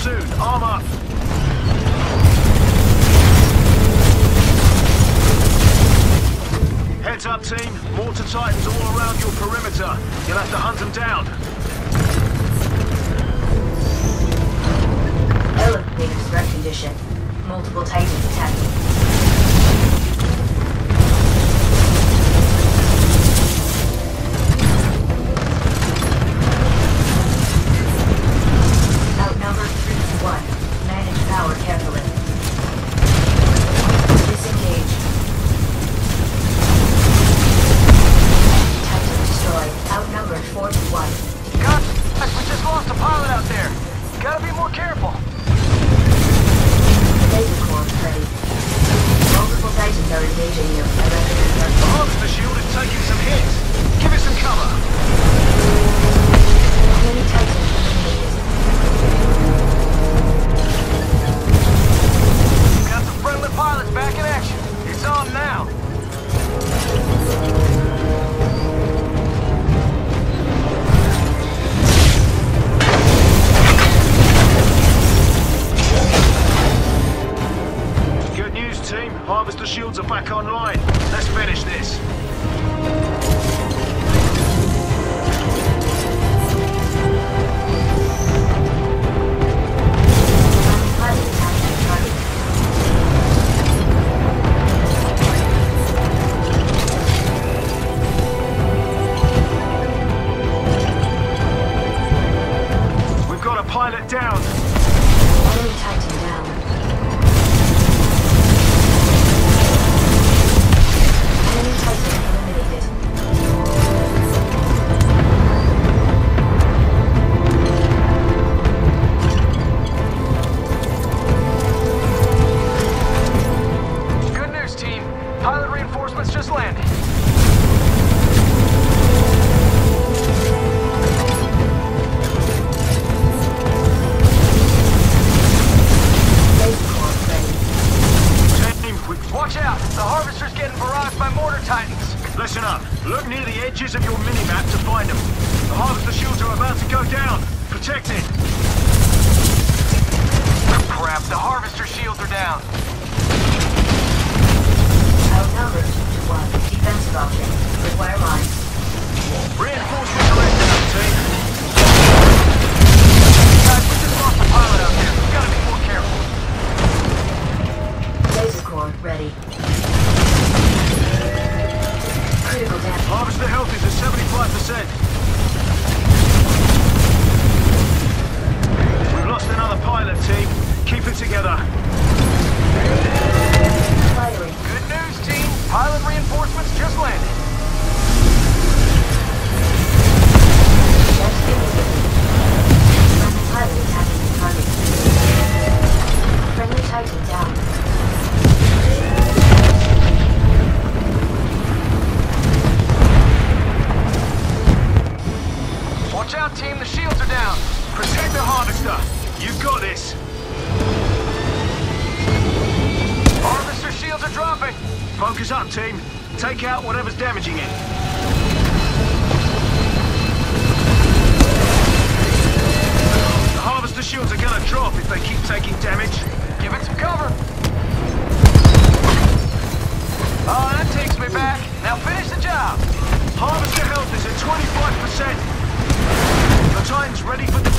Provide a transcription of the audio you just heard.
soon. Arm up. Heads up, team. Mortar Titans all around your perimeter. You'll have to hunt them down. Elevated threat condition. Multiple Titans attacking. Outnumbered 3-1. Manage power carefully. Disengage. Titan destroyed. Outnumbered 4-1. God, we just lost a pilot out there. Gotta be more careful. Laser core ready. Multiple Titans are engaging you. The Harvester shield is taking some hits. Give it some cover. Many Titans eliminated. Got some friendly pilots back in action. It's on now. Good news, team. Harvester shields are back online. Let's finish this. Pilot attacking target. We've got a pilot down. Enemy Titan down. Enemy Titan eliminated. Good news, team. Pilot reinforcements just landed. Laser core ready. Team, Watch out! The Harvester's getting barraged by mortar titans. listen up. Look near the edges of your mini-map to find them. The Harvester shields are about to go down. Protect it. Crap, the Harvester shields are down. Outnumbered 2-1. Defensive option. Require mines. Reinforcements are inbound, team. Guys, we just lost a pilot out there. We gotta be more careful. Laser core ready. Critical damage. Harvester health is at 75%. We've lost another pilot, team. Keep it together. Firing. Good news, team. Pilot reinforcements just landed. Just deleted. Friendly pilot attacking the target. Friendly Titan down. Watch out, team. The shields are down. Protect the Harvester. You've got this. Harvester shields are dropping. Focus up, team. Take out whatever's damaging it. The Harvester shields are gonna drop if they keep taking damage. Give it some cover. Oh, that takes me back. Now finish the job. Harvester health is at 25%. The Titan's ready for